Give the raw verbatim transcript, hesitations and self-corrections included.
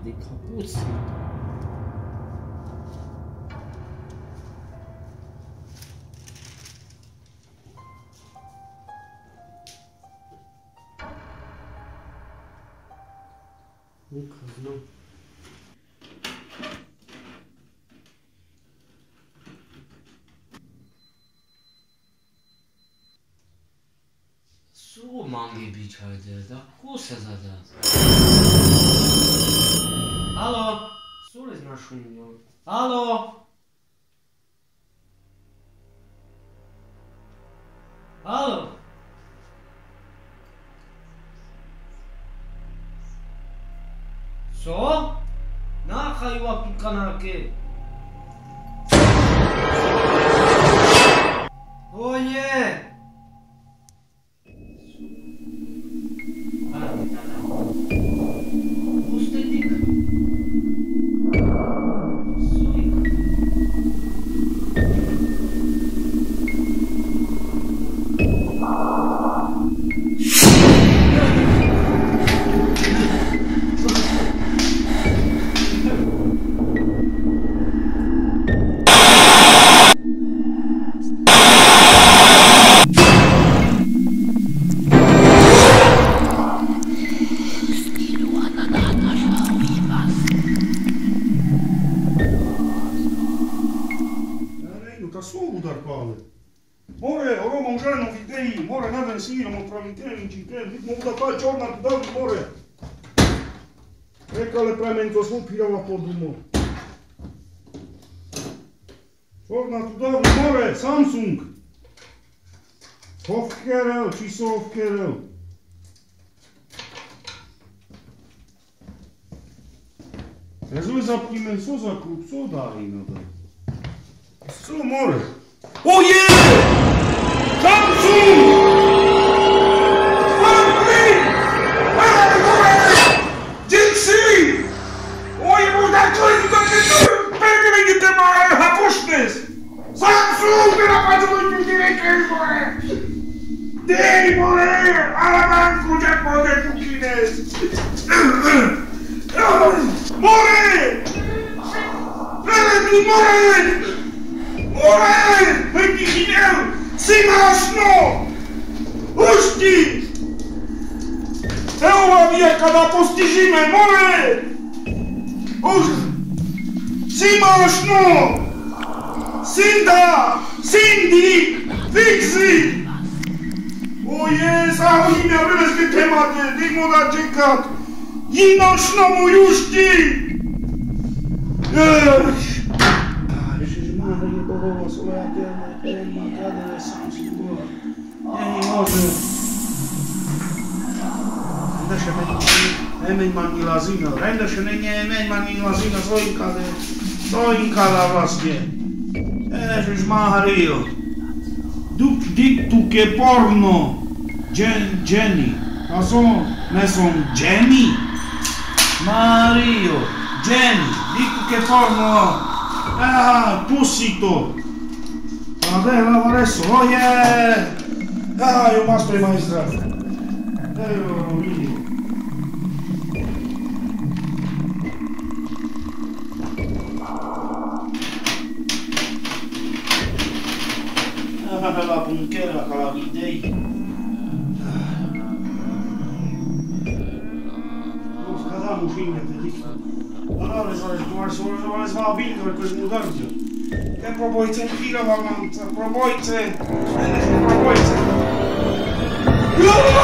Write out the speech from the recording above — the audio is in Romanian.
de capuță. Încă nu. Su mangi biçaydı da kusa zada. Alo, sule znaszunio. Alo. Alo. Co? Na chajła tu kanarkę. O nie! Pustynik. More, oro mangiare non videi, more nada sì, non travintene, in cinque, non da fare giorno da more. Ecco le plemento sul pirava por dumo. Giorno da more, Samsung. Hofkerel, ci so Hofkerel. Rezui zapnime, so zakup, so dali nada. So more. Oh yeah! Samsung! Samsung! Dzieci! Oj, bo na coś to pewnie będziecie małe hapusznes! Samsung! Na patrzę do ciebie, more! Dej, more! Ale mam kruczek mogę kukines! More! More! More! More! Będzie chinel! Simasno! Uszki! Evo vijeka da postižime, more! Uš! Simasno! Sinda! Sindi! Fiksi! Oje, samo ime vremeske temate, digmo da čekat! Jinošno mu juški! Ech! Bohovo, Solaterno, Elma, Kadere, Samsung, Boha. Nie może. Rendeše nemeň mani lazina. Rendeše nemeň mani lazina. Sojinka, sojinka da vlastne. Ježiš Mario. Duk, dik, tu ke porno. Jenny. A som, ne som Jenny. Mario. Jenny. Dik, tu ke porno. Ah, Pussito! Adela adesso, oh yeah! Ah, io mastro di maestra! Eh, Romino! Ah, la punchera, la videi! Nu, scadam ușine, te zic! Ale zaraz zwał winko, jakoś mu dardzie. Te probojce, chwila mam, probojce, probojce.